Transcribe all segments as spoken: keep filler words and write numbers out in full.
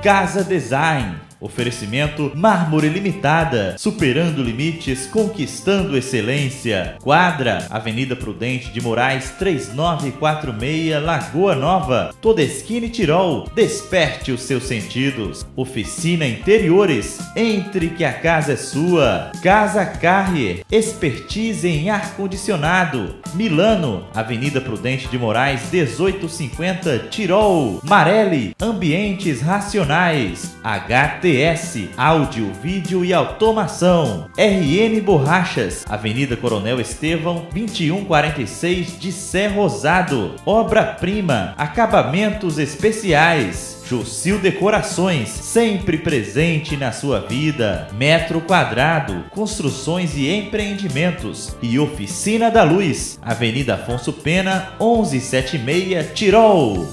Casa Design. Oferecimento Mármore Limitada, superando limites, conquistando excelência. Quadra, Avenida Prudente de Moraes, três nove quatro seis, Lagoa Nova. Todeschini Tirol, desperte os seus sentidos. Oficina Interiores, entre que a casa é sua. Casa Carrier, expertise em ar-condicionado. Milano, Avenida Prudente de Moraes, dezoito cinquenta, Tirol. Marelli, Ambientes Racionais. H T S, áudio, vídeo e automação. R N Borrachas, Avenida Coronel Estevão, vinte e um quarenta e seis de Sé Rosado. Obra-prima, acabamentos especiais. Jusil Decorações, sempre presente na sua vida. Metro Quadrado, construções e empreendimentos. E Oficina da Luz, Avenida Afonso Pena, onze setenta e seis, Tirol.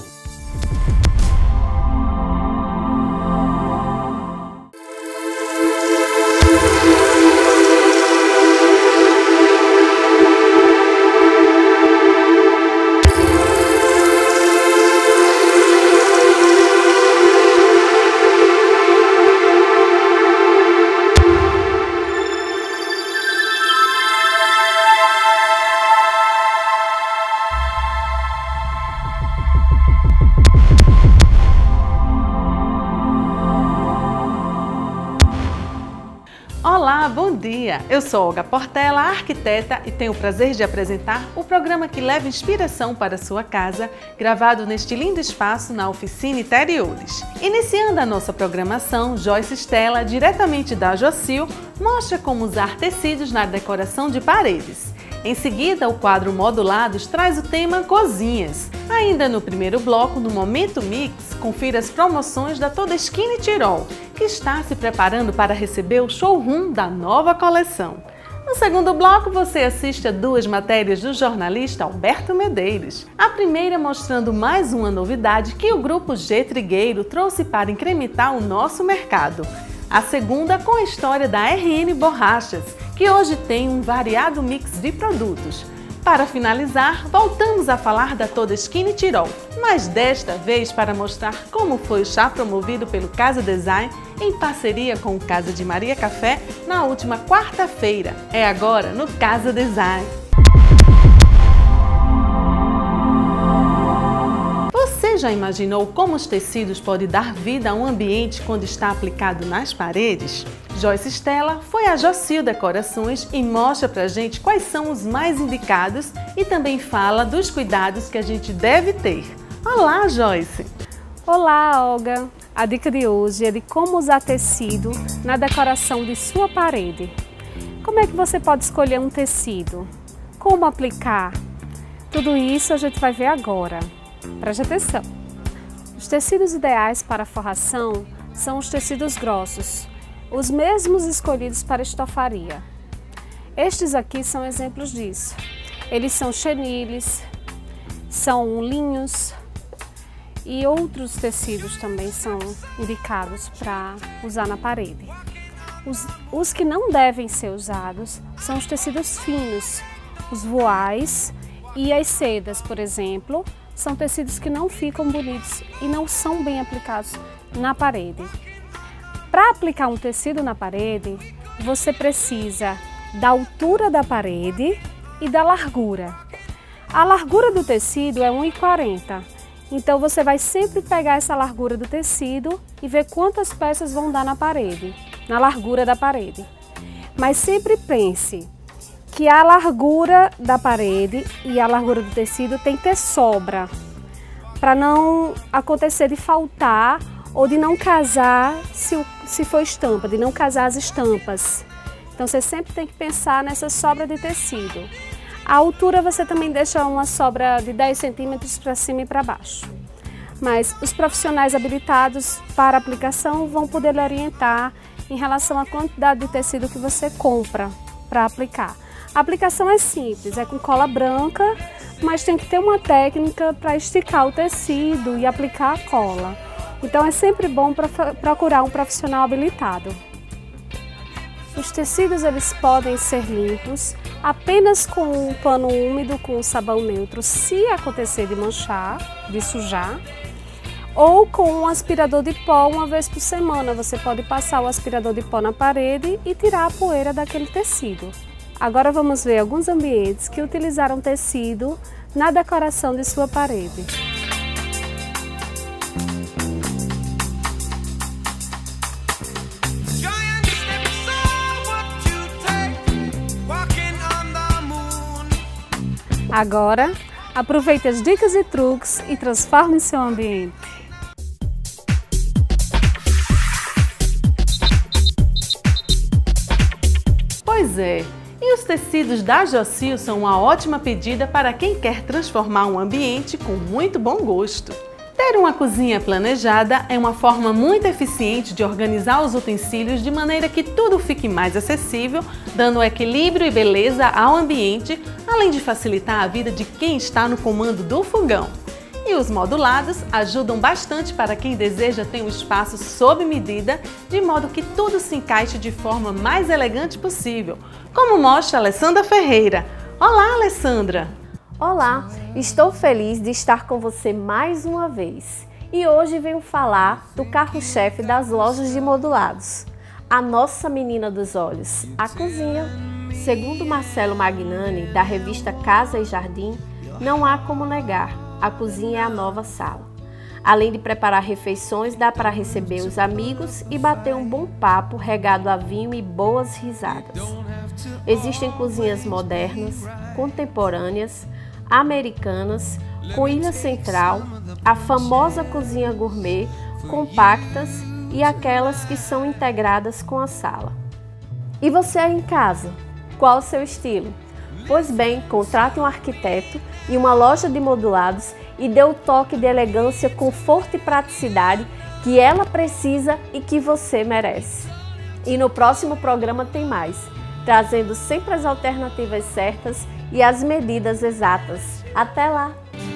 Olá, bom dia! Eu sou Olga Portela, arquiteta, e tenho o prazer de apresentar o programa que leva inspiração para a sua casa, gravado neste lindo espaço na Oficina Interiores. Iniciando a nossa programação, Joyce Stella, diretamente da Jocil, mostra como usar tecidos na decoração de paredes. Em seguida, o quadro Modulados traz o tema Cozinhas. Ainda no primeiro bloco, no Momento Mix, confira as promoções da Todeschini Tirol, que está se preparando para receber o showroom da nova coleção. No segundo bloco, você assiste a duas matérias do jornalista Alberto Medeiros. A primeira mostrando mais uma novidade que o Grupo G Trigueiro trouxe para incrementar o nosso mercado. A segunda com a história da R N Borrachas, que hoje tem um variado mix de produtos. Para finalizar, voltamos a falar da Todeschini Tirol, mas desta vez para mostrar como foi o chá promovido pelo Casa Design em parceria com o Casa de Maria Café na última quarta-feira. É agora no Casa Design. Você já imaginou como os tecidos podem dar vida a um ambiente quando está aplicado nas paredes? Joyce Stella foi a Jocil Decorações e mostra pra gente quais são os mais indicados e também fala dos cuidados que a gente deve ter. Olá, Joyce! Olá, Olga! A dica de hoje é de como usar tecido na decoração de sua parede. Como é que você pode escolher um tecido? Como aplicar? Tudo isso a gente vai ver agora. Preste atenção! Os tecidos ideais para forração são os tecidos grossos, os mesmos escolhidos para estofaria. Estes aqui são exemplos disso. Eles são cheniles, são linhos e outros tecidos também são indicados para usar na parede. Os, os que não devem ser usados são os tecidos finos, os voais e as sedas, por exemplo, são tecidos que não ficam bonitos e não são bem aplicados na parede. Para aplicar um tecido na parede, você precisa da altura da parede e da largura. A largura do tecido é um e quarenta, então você vai sempre pegar essa largura do tecido e ver quantas peças vão dar na parede, na largura da parede. Mas sempre pense que a largura da parede e a largura do tecido tem que ter sobra, para não acontecer de faltar ou de não casar se, se for estampa, de não casar as estampas. Então você sempre tem que pensar nessa sobra de tecido. A altura você também deixa uma sobra de dez centímetros para cima e para baixo. Mas os profissionais habilitados para aplicação vão poder lhe orientar em relação à quantidade de tecido que você compra para aplicar. A aplicação é simples, é com cola branca, mas tem que ter uma técnica para esticar o tecido e aplicar a cola. Então é sempre bom procurar um profissional habilitado. Os tecidos eles podem ser limpos apenas com um pano úmido com sabão neutro, se acontecer de manchar, de sujar. ou com um aspirador de pó uma vez por semana. Você pode passar o aspirador de pó na parede e tirar a poeira daquele tecido. Agora vamos ver alguns ambientes que utilizaram tecido na decoração de sua parede. Agora, aproveite as dicas e truques e transforme seu ambiente. Pois é, e os tecidos da Jocil são uma ótima pedida para quem quer transformar um ambiente com muito bom gosto. Ter uma cozinha planejada é uma forma muito eficiente de organizar os utensílios de maneira que tudo fique mais acessível, dando equilíbrio e beleza ao ambiente, além de facilitar a vida de quem está no comando do fogão. E os modulados ajudam bastante para quem deseja ter um espaço sob medida, de modo que tudo se encaixe de forma mais elegante possível, como mostra Alessandra Ferreira. Olá, Alessandra! Olá, estou feliz de estar com você mais uma vez e hoje venho falar do carro-chefe das lojas de modulados, a nossa menina dos olhos, a cozinha. Segundo Marcelo Magnani, da revista Casa e Jardim, não há como negar, a cozinha é a nova sala. Além de preparar refeições, dá para receber os amigos e bater um bom papo regado a vinho e boas risadas. Existem cozinhas modernas, contemporâneas, americanas, com ilha central, a famosa cozinha gourmet, compactas e aquelas que são integradas com a sala. E você aí em casa? Qual o seu estilo? Pois bem, contrate um arquiteto e uma loja de modulados e dê o toque de elegância, conforto e praticidade que ela precisa e que você merece. E no próximo programa tem mais, trazendo sempre as alternativas certas e as medidas exatas. Até lá!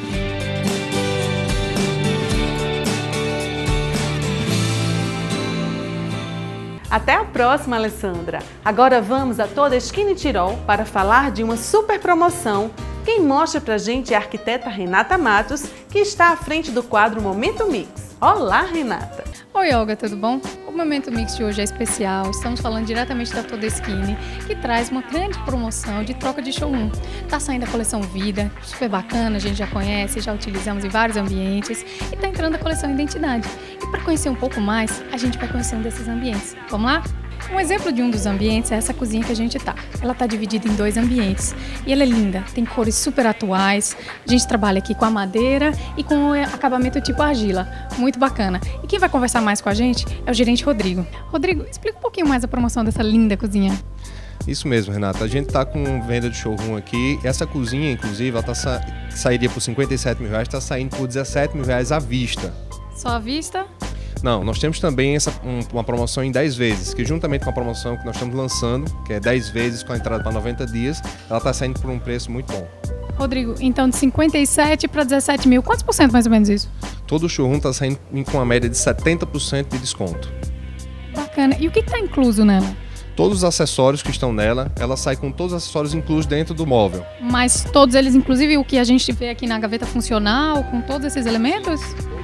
Até a próxima, Alessandra! Agora vamos a toda a Skin Tirol para falar de uma super promoção. Quem mostra pra gente é a arquiteta Renata Matos, que está à frente do quadro Momento Mix. Olá, Renata! Oi, Olga, tudo bom? O Momento Mix de hoje é especial, estamos falando diretamente da Toda Skin, que traz uma grande promoção de troca de showroom. Tá saindo a coleção Vida, super bacana, a gente já conhece, já utilizamos em vários ambientes, e tá entrando a coleção Identidade. E para conhecer um pouco mais, a gente vai conhecer um desses ambientes. Vamos lá? Um exemplo de um dos ambientes é essa cozinha que a gente tá. Ela tá dividida em dois ambientes e ela é linda, tem cores super atuais. A gente trabalha aqui com a madeira e com o acabamento tipo argila, muito bacana. E quem vai conversar mais com a gente é o gerente Rodrigo. Rodrigo, explica um pouquinho mais a promoção dessa linda cozinha. Isso mesmo, Renata. A gente está com venda de showroom aqui. Essa cozinha, inclusive, ela tá sa... sairia por cinquenta e sete mil reais, está saindo por dezessete mil reais à vista. Só à vista? Não, nós temos também essa, um, uma promoção em dez vezes, que juntamente com a promoção que nós estamos lançando, que é dez vezes com a entrada para noventa dias, ela está saindo por um preço muito bom. Rodrigo, então de cinquenta e sete para dezessete mil, quantos por cento mais ou menos isso? Todo o showroom está saindo com uma média de setenta por cento de desconto. Bacana. E o que está incluso nela? Todos os acessórios que estão nela, ela sai com todos os acessórios inclusos dentro do móvel. Mas todos eles, inclusive o que a gente vê aqui na gaveta funcional, com todos esses elementos?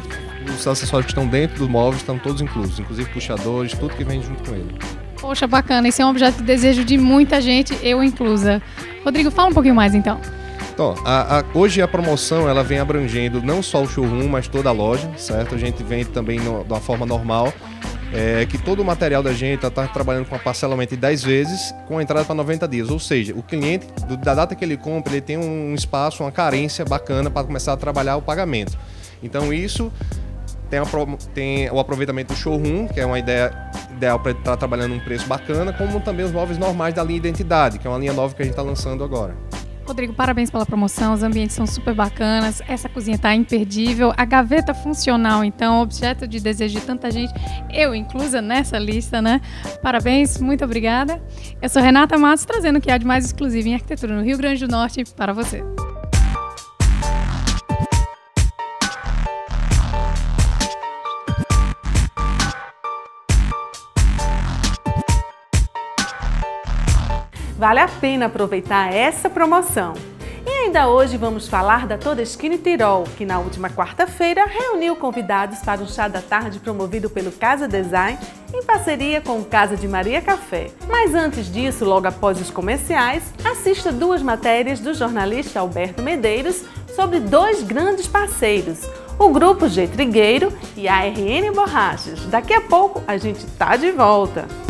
Os acessórios que estão dentro do móvel estão todos inclusos, inclusive puxadores, tudo que vem junto com ele. Poxa, bacana. Esse é um objeto de desejo de muita gente, eu inclusa. Rodrigo, fala um pouquinho mais então. Então, a, a, hoje a promoção ela vem abrangendo não só o showroom, mas toda a loja, certo? A gente vende também no, de uma forma normal, é, que todo o material da gente está trabalhando com a parcelamento em dez vezes, com a entrada para noventa dias. Ou seja, o cliente, do, da data que ele compra, ele tem um espaço, uma carência bacana para começar a trabalhar o pagamento. Então isso tem, a, tem o aproveitamento do showroom, que é uma ideia ideal para estar trabalhando um preço bacana, como também os móveis normais da linha Identidade, que é uma linha nova que a gente está lançando agora. Rodrigo, parabéns pela promoção, os ambientes são super bacanas, essa cozinha está imperdível, a gaveta funcional, então, objeto de desejo de tanta gente, eu inclusa nessa lista, né? Parabéns, muito obrigada. Eu sou Renata Matos, trazendo o que há de mais exclusivo em arquitetura no Rio Grande do Norte para você. Vale a pena aproveitar essa promoção. E ainda hoje vamos falar da Todeskine Tirol, que na última quarta-feira reuniu convidados para um chá da tarde promovido pelo Casa Design em parceria com o Casa de Maria Café. Mas antes disso, logo após os comerciais, assista duas matérias do jornalista Alberto Medeiros sobre dois grandes parceiros, o Grupo G Trigueiro e a R N Borrachas. Daqui a pouco a gente tá de volta!